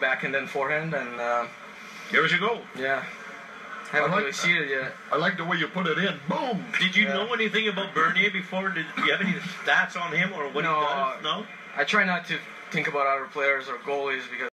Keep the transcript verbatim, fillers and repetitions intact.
backhand and forehand, and uh, there was your goal. Yeah. Haven't I like really seen it yet. I like the way you put it in. Boom! Did you Yeah. know anything about Bernier before? Did you have any stats on him or what No, he does? No? I try not to think about other players or goalies because